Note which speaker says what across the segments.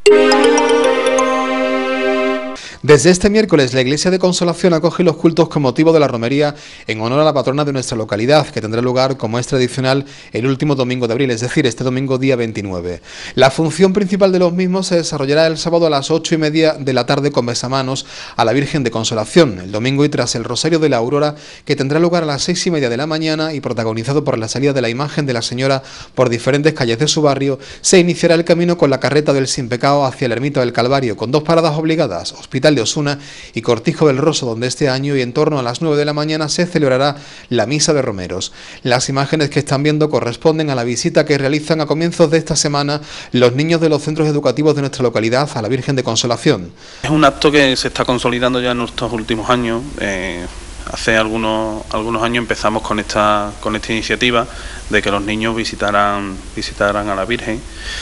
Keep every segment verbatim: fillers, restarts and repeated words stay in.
Speaker 1: Desde este miércoles, la Iglesia de Consolación acoge los cultos con motivo de la romería en honor a la patrona de nuestra localidad, que tendrá lugar, como es tradicional, el último domingo de abril, es decir, este domingo día veintinueve. La función principal de los mismos se desarrollará el sábado a las ocho y media de la tarde con besamanos a la Virgen de Consolación, el domingo y tras el Rosario de la Aurora, que tendrá lugar a las seis y media de la mañana y protagonizado por la salida de la imagen de la Señora por diferentes calles de su barrio, se iniciará el camino con la carreta del Sin Pecado hacia la Ermita del Calvario, con dos paradas obligadas, Hospital de Osuna y Cortijo del Rosso, donde este año y en torno a las nueve de la mañana se celebrará la Misa de Romeros. Las imágenes que están viendo corresponden a la visita que realizan a comienzos de esta semana los niños de los centros educativos de nuestra localidad a la Virgen de Consolación.
Speaker 2: Es un acto que se está consolidando ya en estos últimos años. Eh... Hace algunos, algunos años empezamos con esta, con esta iniciativa de que los niños visitaran, visitaran a la Virgen.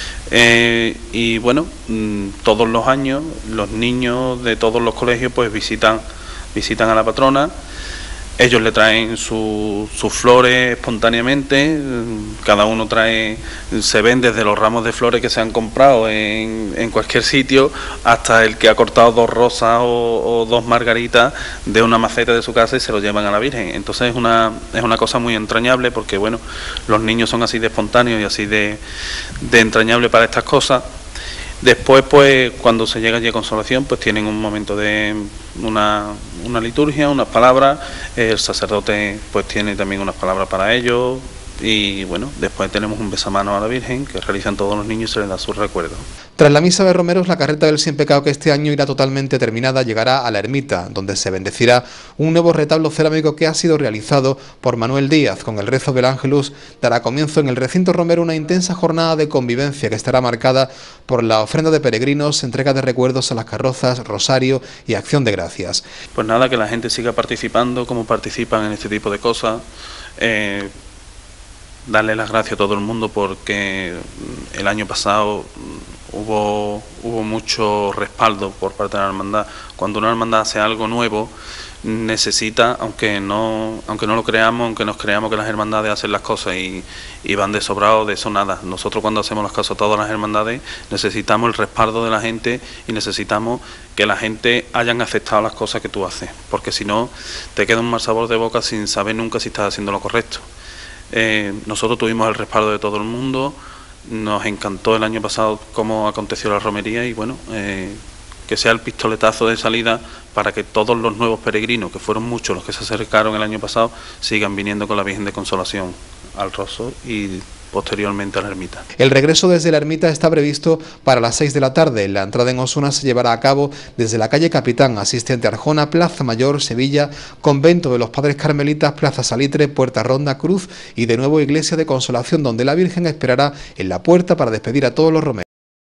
Speaker 2: Eh, y bueno, todos los años los niños de todos los colegios pues visitan, visitan a la patrona. Ellos le traen sus su flores espontáneamente, cada uno trae, se ven desde los ramos de flores que se han comprado en, en cualquier sitio hasta el que ha cortado dos rosas o, o dos margaritas de una maceta de su casa y se lo llevan a la Virgen. Entonces es una, es una cosa muy entrañable porque bueno, los niños son así de espontáneos y así de, de entrañables para estas cosas. Después, pues, cuando se llega allí a Consolación, pues tienen un momento de una, una liturgia, unas palabras, el sacerdote pues tiene también unas palabras para ellos y bueno, después tenemos un besamano a la Virgen que realizan todos los niños y se les da su recuerdo.
Speaker 1: Tras la misa de romeros, la carreta del Sin Pecado, que este año irá totalmente terminada, llegará a la ermita, donde se bendecirá un nuevo retablo cerámico que ha sido realizado por Manuel Díaz. Con el rezo del Ángelus dará comienzo en el recinto romero una intensa jornada de convivencia que estará marcada por la ofrenda de peregrinos, entrega de recuerdos a las carrozas, rosario y acción de gracias.
Speaker 2: Pues nada, que la gente siga participando como participan en este tipo de cosas. Eh, darle las gracias a todo el mundo porque el año pasado hubo, hubo mucho respaldo por parte de la hermandad. Cuando una hermandad hace algo nuevo necesita, aunque no aunque no lo creamos, aunque nos creamos que las hermandades hacen las cosas y, y van de sobrado, de eso nada. Nosotros cuando hacemos las cosas, todas las hermandades, necesitamos el respaldo de la gente y necesitamos que la gente hayan aceptado las cosas que tú haces, porque si no te queda un mal sabor de boca sin saber nunca si estás haciendo lo correcto. Eh, nosotros tuvimos el respaldo de todo el mundo, nos encantó el año pasado cómo aconteció la romería y bueno, eh, que sea el pistoletazo de salida para que todos los nuevos peregrinos, que fueron muchos los que se acercaron el año pasado, sigan viniendo con la Virgen de Consolación al Rosso y posteriormente a la ermita.
Speaker 1: El regreso desde la ermita está previsto para las seis de la tarde. La entrada en Osuna se llevará a cabo desde la calle Capitán, asistente Arjona, Plaza Mayor, Sevilla, Convento de los Padres Carmelitas, Plaza Salitre, Puerta Ronda, Cruz y de nuevo Iglesia de Consolación, donde la Virgen esperará en la puerta para despedir a todos los romeros.